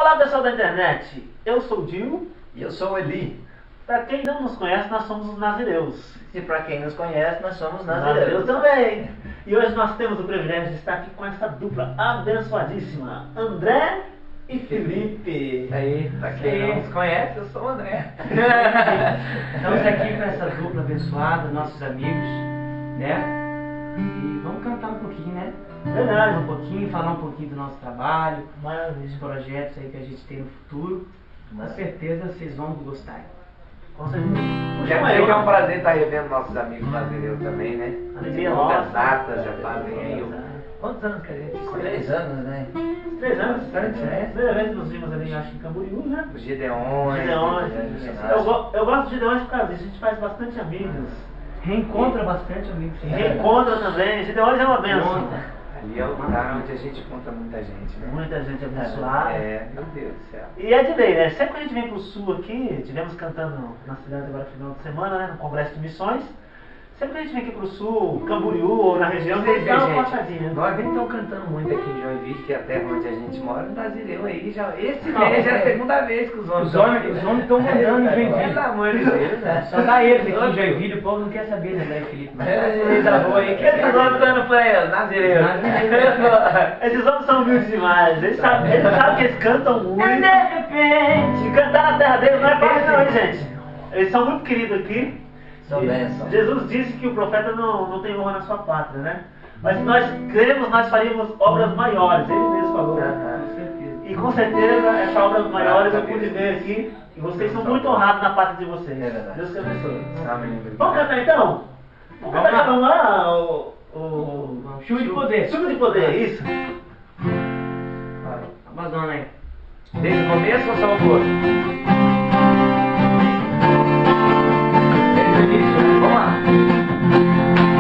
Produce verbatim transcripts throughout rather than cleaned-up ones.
Olá pessoal da internet, eu sou o Dio e eu sou o Eli. Para quem não nos conhece, nós somos os Nazireus. E para quem nos conhece, nós somos Nazireus Nazireus também. E hoje nós temos o privilégio de estar aqui com essa dupla abençoadíssima, André e Felipe. Aí, para quem não nos conhece, eu sou o André. Estamos aqui com essa dupla abençoada, nossos amigos, né? E vamos cantar um pouquinho, né? Verdade. Um pouquinho, falar um pouquinho do nosso trabalho, Maravilha. dos projetos aí que a gente tem no futuro. Com certeza vocês vão gostar. Com certeza. Quero dizer que é um prazer estar revendo nossos amigos brasileiros também, né? Alegria De longas nossa. datas, já fazem aí. Quantos anos que a gente se Três anos, né? Três anos? Bastante, né? Primeira vez que nos vimos ali, acho que em Camboriú, né? Os Gideões. Gideões. né? Eu, go- eu gosto de Gideões por causa disso, a gente faz bastante amigos. Reencontra bastante amigos. Reencontra também, Gideões é uma benção. Conta. Ali é o lugar onde a gente encontra muita gente, né? Muita gente abençoada. É, meu Deus do céu. E é de lei, né? Sempre que a gente vem pro sul aqui, tivemos cantando na cidade agora final de semana, né? No Congresso de Missões. Sempre que a gente vem aqui pro sul, Camboriú ou na região, Vocês tem que dar veem, uma gente, passadinha. nós nem estamos cantando muito aqui em Joinville, que é a terra onde a gente mora, no Brasileiro aí já. Esse Não, mês é a é. segunda vez que os homens. Os homens os homens estão mandando em Joinville. Pelo amor de Deus, né? Só dá eles aqui em Joinville, o povo não quer saber, né, André e Felipe? Mas É, da boa aí. Que esses homens estão indo por aí, Nazireus. Esses homens são humildes demais. Eles sabem, eles sabem que eles cantam muito. de repente. E cantar na terra deles não é fácil não, hein, gente? Eles são muito queridos aqui. São E bênçãos. Jesus disse que o profeta não, não tem honra na sua pátria, né? Mas se nós cremos, nós faríamos obras maiores. Ele mesmo falou. Com certeza. E com certeza, essas obras maiores eu pude ver aqui. E vocês são muito honrados na pátria de vocês. É verdade. Deus te abençoe. Amém. Vamos cantar então? Vamos Vamos cantar, lá. vamos lá? O, o... Chuva de poder. Chuva de poder, isso? Abandona aí. Desde o começo ou só o coro? Desde o início, né? Vamos lá.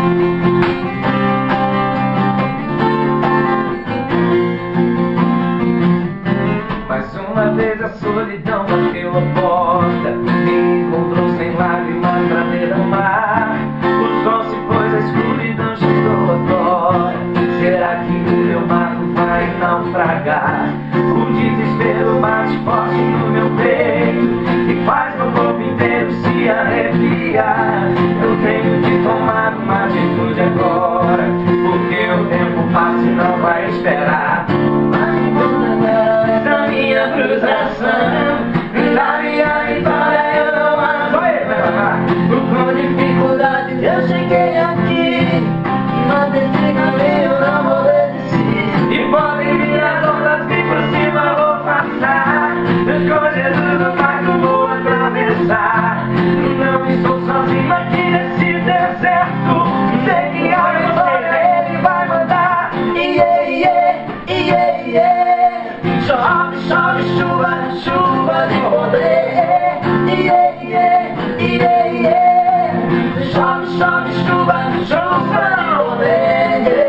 Mais uma vez a solidão bateu a porta, me encontrou sem lágrimas pra derramar. O sol se pôs, a escuridão chegou agora. Será que o meu barco vai naufragar? O desespero bate forte no meu peito e faz meu corpo inteiro se arrepiar. Eu tenho que tomar uma atitude agora, porque o tempo passa e não vai esperar. Da minha frustração, da minha vitória eu não amo. Com dificuldade eu cheguei aqui, mas desse caminho eu não vou desistir. E podem vir as ondas que por cima vou passar. Com Jesus no barco vou atravessar. Não estou sozinho aqui nesse deserto. Sei que a vitória ele vai mandar. Yeah, yeah, yeah, yeah. Chove, chove, chuva, chuva de poder. Yeah, yeah, yeah, yeah. Chove, chove, chuva, chuva de poder.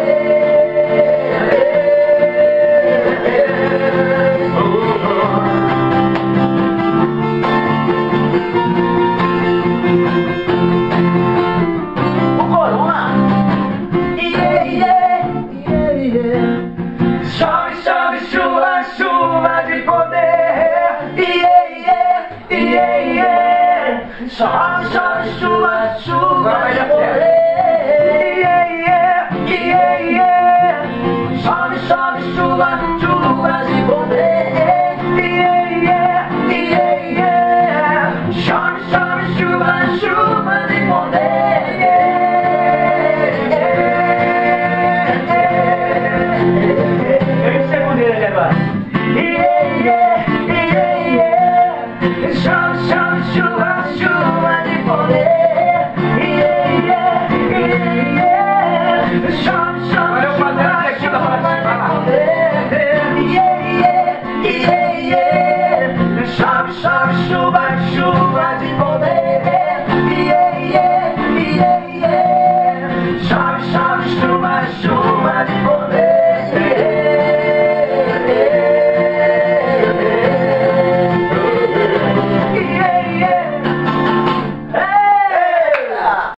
O corona. Yeah, yeah, yeah, yeah. Chove, chove, chuva, chuva de poder. Yeah, yeah, yeah, yeah. Chove, chove, chuva, chuva de poder. Yeah, yeah, yeah, yeah. Chove, chove, chuva, chuva de poder. Yeah, yeah, yeah, yeah. Chove, chove, chuva, chuva de poder. Eu segundo ele agora. Yeah, yeah, yeah, yeah. Chove, chove, chuva, chuva de poder. Yeah, yeah, yeah, yeah. Chove, chove, chuva, chuva de poder. Yeah, yeah, yeah, yeah. Chove, chove, chuva, chuva de poder. Yeah, yeah, yeah, yeah. Chove, chove, chuva, chuva de poder.